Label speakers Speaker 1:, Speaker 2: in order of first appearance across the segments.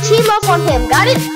Speaker 1: team up on him. Got it?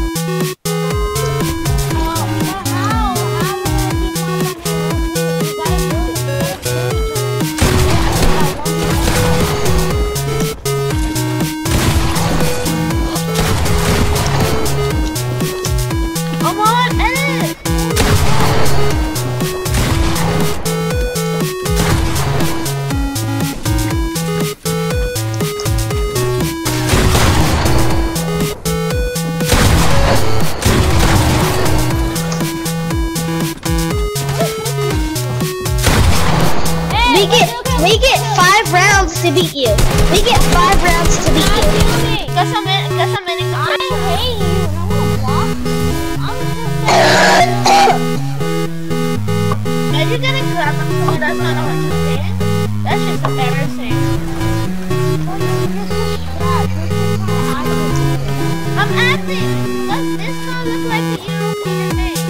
Speaker 1: We get 5 rounds to beat you. We get 5 rounds to beat you.
Speaker 2: Guess I'm in. I hate you. Are you gonna grab someone that's not 100 win? That's just embarrassing. I'm acting. Does this not look like the European name?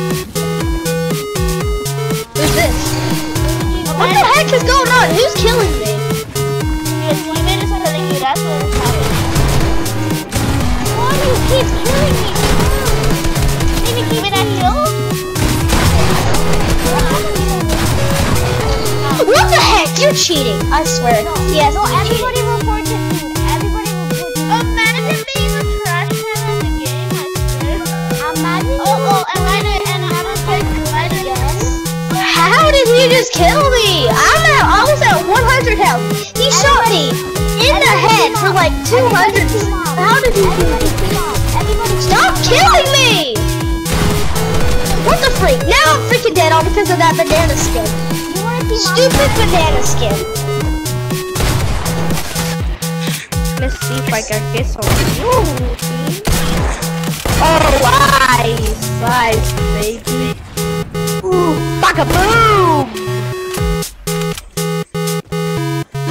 Speaker 1: Who's this? What the heck is going on? Who's killing me?
Speaker 2: Your teammate is killing you, that's what is happening. Why do you keep killing me? Did you keep it at heal?
Speaker 1: What the heck? You're cheating. I swear. Yes,
Speaker 2: no, everybody reported food. Everybody reported food. Imagine being a trash can in the game, I swear. Imagine and I was like,
Speaker 1: how did he just kill me? I was at 100 health. He shot me in the head for like 200. How did he do it? Stop killing me! What the freak? Now I'm freaking dead all because of that banana skin. Stupid banana skin.
Speaker 3: Let's see if I can get some.
Speaker 1: Oh, nice, baby. Ooh, baka boom!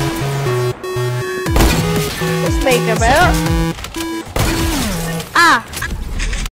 Speaker 3: Let's make a better. Ah!